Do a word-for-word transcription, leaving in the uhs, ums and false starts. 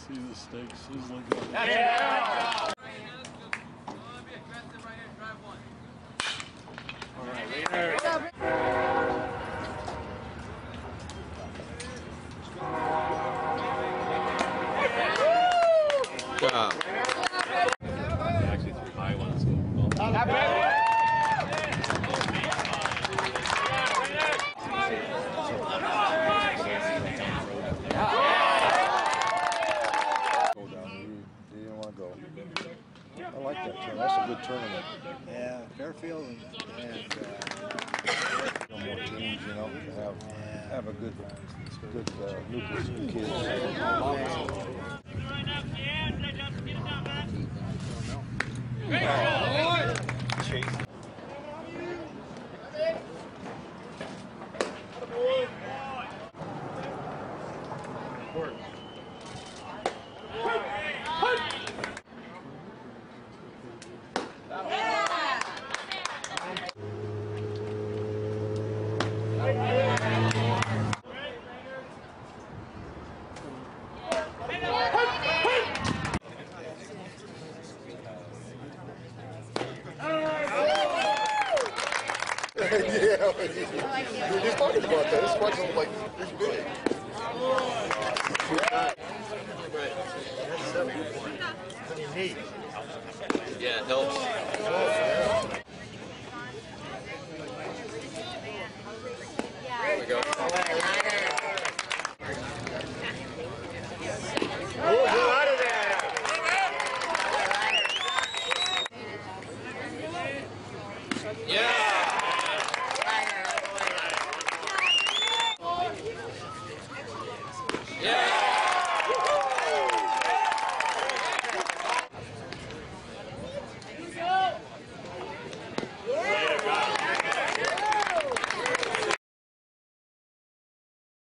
see the stakes sizzling up. Yeah. All right, later. Wow. Actually, three high ones. So I like that turn. That's a good tournament. Yeah, Fairfield and, and No more teams, you know, to have have a good, good uh, nucleus of kids. Yeah, we were just talking about that. This question was like